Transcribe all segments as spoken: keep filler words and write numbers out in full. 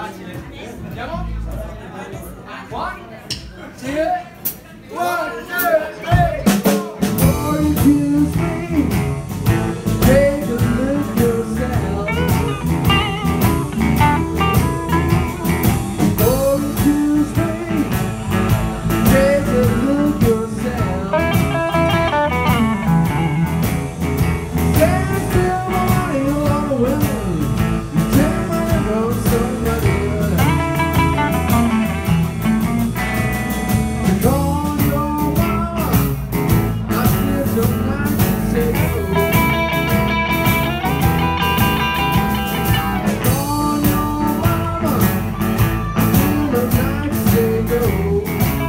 facile. Andiamo? One, two, one, two, three. Or accuse me, take a look yourself. Or accuse me, take a look yourself. Stand still, money on the women. You take money from somebody else. Call your mama, I feel so nice to say go. Call your mama, I feel so nice to say go.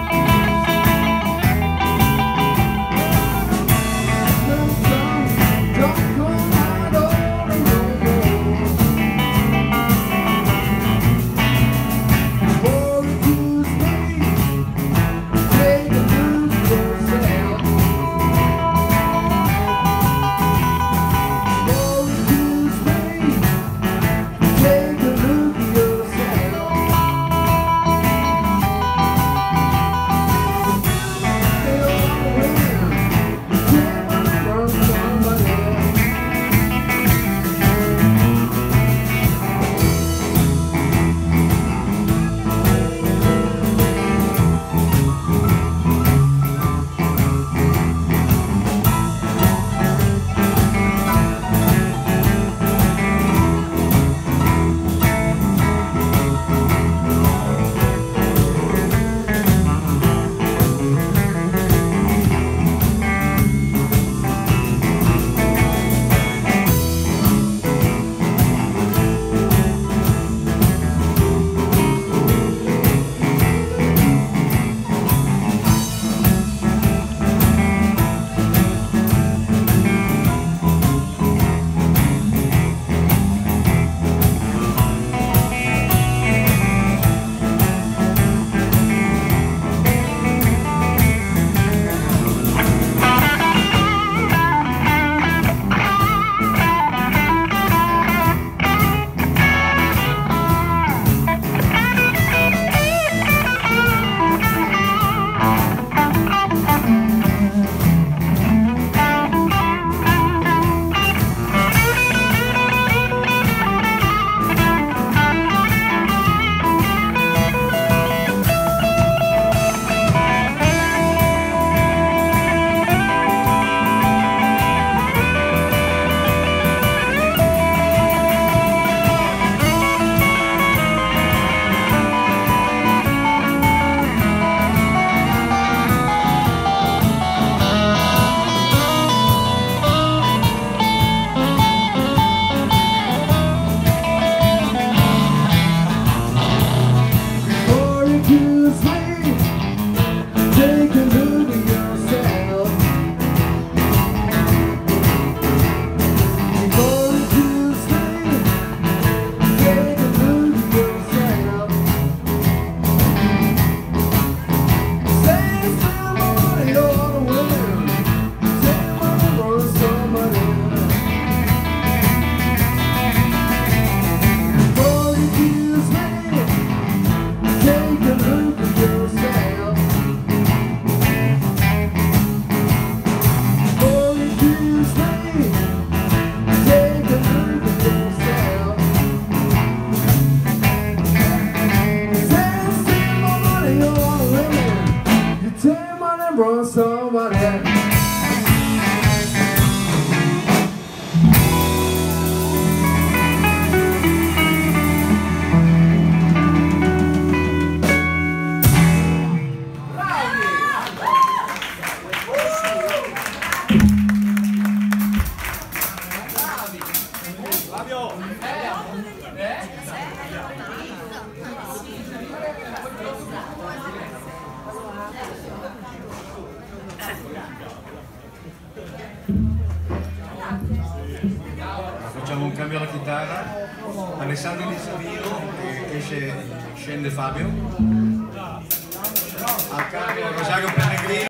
Don't go out on the road. Or accuse me, take a look yourself. Or accuse me, take a look yourself. They all win. You take money from somebody else. Or accuse me, take a look at yourself. Or accuse me, take a look at yourself. Say somebody or a woman, take money from somebody else. Or accuse me, take a look at yourself. Or accuse me, take a look at yourself. Say steal my money or women, you take money from somebody else. Fabio! Eh? Facciamo un cambio alla chitarra. Alessandro inizia il violino e esce, scende Fabio. Al